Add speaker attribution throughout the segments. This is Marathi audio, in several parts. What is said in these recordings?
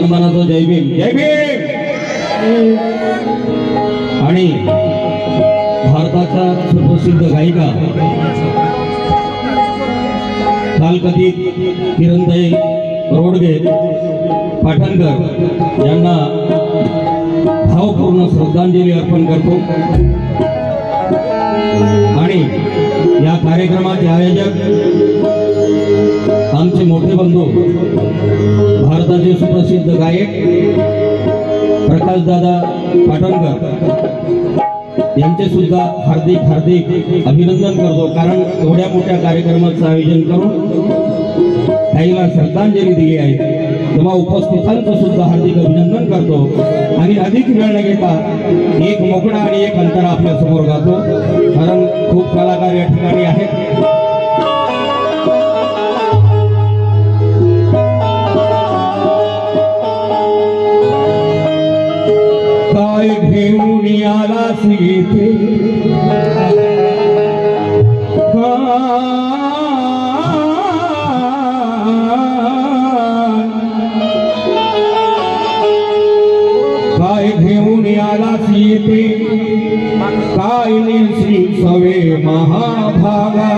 Speaker 1: सन्मानाचा जय भीम जय भीम। आणि भारताच्या सुप्रसिद्ध गायिका कालकथित किरणताई रोडगे पाटणकर यांना भावपूर्ण श्रद्धांजली अर्पण करतो। आणि या कार्यक्रमाचे आयोजक आमचे मोठे बंधू भारताचे सुप्रसिद्ध गायक प्रकाश दादा पाटणकर यांचे सुद्धा हार्दिक हार्दिक अभिनंदन करतो। कारण एवढ्या मोठ्या कार्यक्रमाचं आयोजन करून ताईला श्रद्धांजली दिली आहे, तेव्हा उपस्थितांचं सुद्धा हार्दिक अभिनंदन करतो। आणि अधिक वेळ न घेता एक मोकळा आणि एक अंतरा आपल्या समोर गातो, कारण खूप कलाकार या ठिकाणी आहेत। काय घेऊन याला सीते काय घेऊन याला सीते काय नेसी सवे महाभागा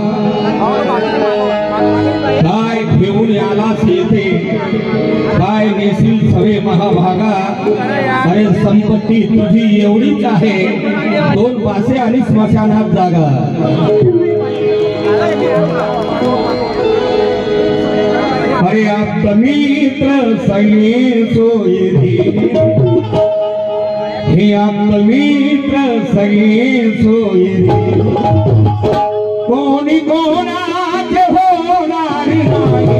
Speaker 1: काय घेऊन याला सीते काय नेसी सवे महाभागा। अरे संपत्ती तुझी एवढीच आहे, दोन पासे आणि स्मशानात जागा। अरे आप मित्र सगळे सोयरी, हे आप मित्र सगळे सोयरी, कोणी कोणाचे होणार नाही।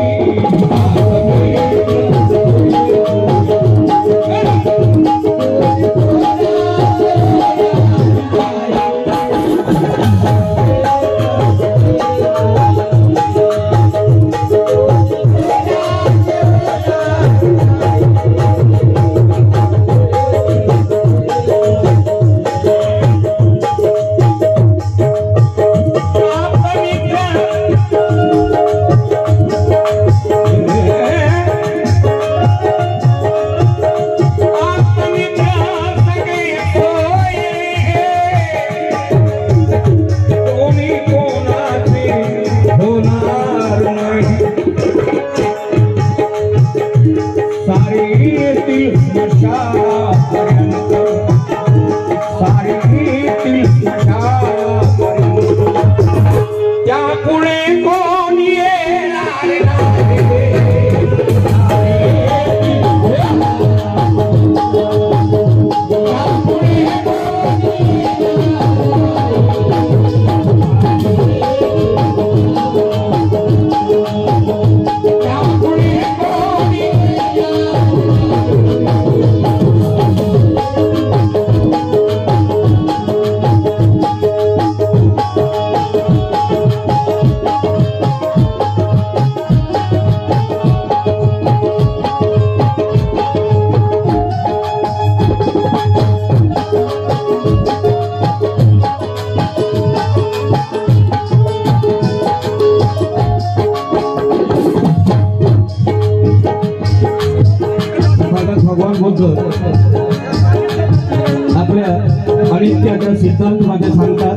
Speaker 1: आपल्या अनित्याच्या सिद्धांतामध्ये सांगतात,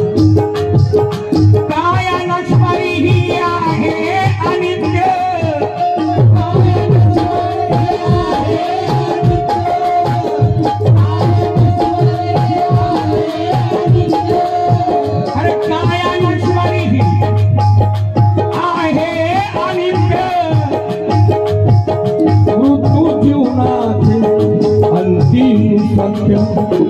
Speaker 1: काय नश्वरी ही आहे अनित्य, अरे काय नश्वरी ही आहे अनित्य, मृत्यू जीवनाचे अंतिम सत्य।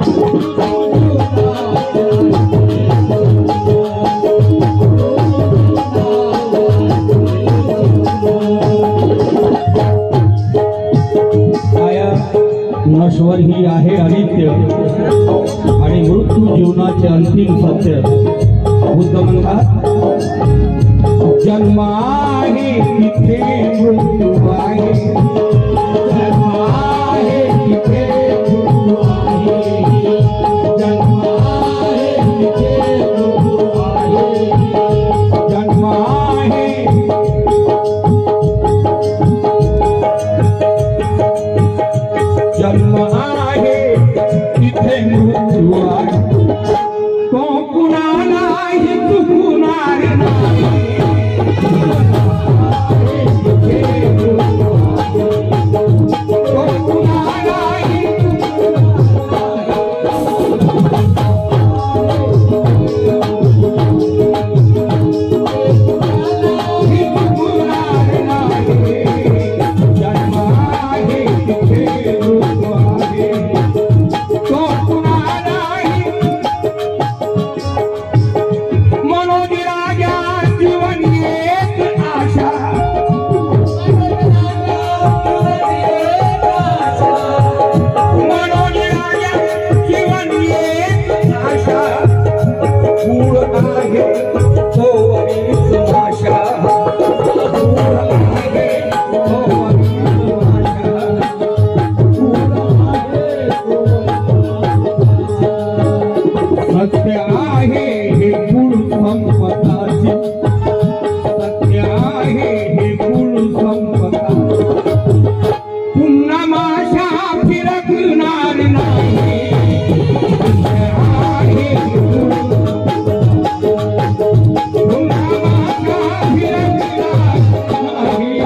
Speaker 1: नश्वर ही आहे अनित्य आणि मृत्यू जीवनाचे अंतिम सत्य। बुद्ध म्हणतात, जन्म आहे तिथे मृत्यू आहे, जन्म आहे तिथे मृत्यू आहे, जन्म आहे तिथे मृत्यू आहे, जन्म आहे
Speaker 2: शिवाय तो कुणालाही चुकणार नाही तो कुणालाही चुकणार नाही जन्म आहे तिथे रूप आहे तो कुणालाही मनोज राजा जीवन एक आशा मनोज राजा जीवन एक आशा मूळ आहे तो अवीस भाषा मूळ आहे तो अवीस भाषा सत्य आहे हे कुळ संपदाचे सत्य आहे हे कुळ संपदा पुन्हा माशा फिरकणार नाही सत्य आहे हे कुळ पुन्हा माशा फिरकणार नाही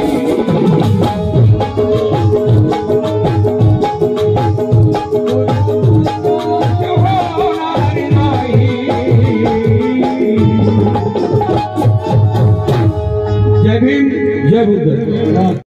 Speaker 2: होणार नाही जय भीम जय बुद्ध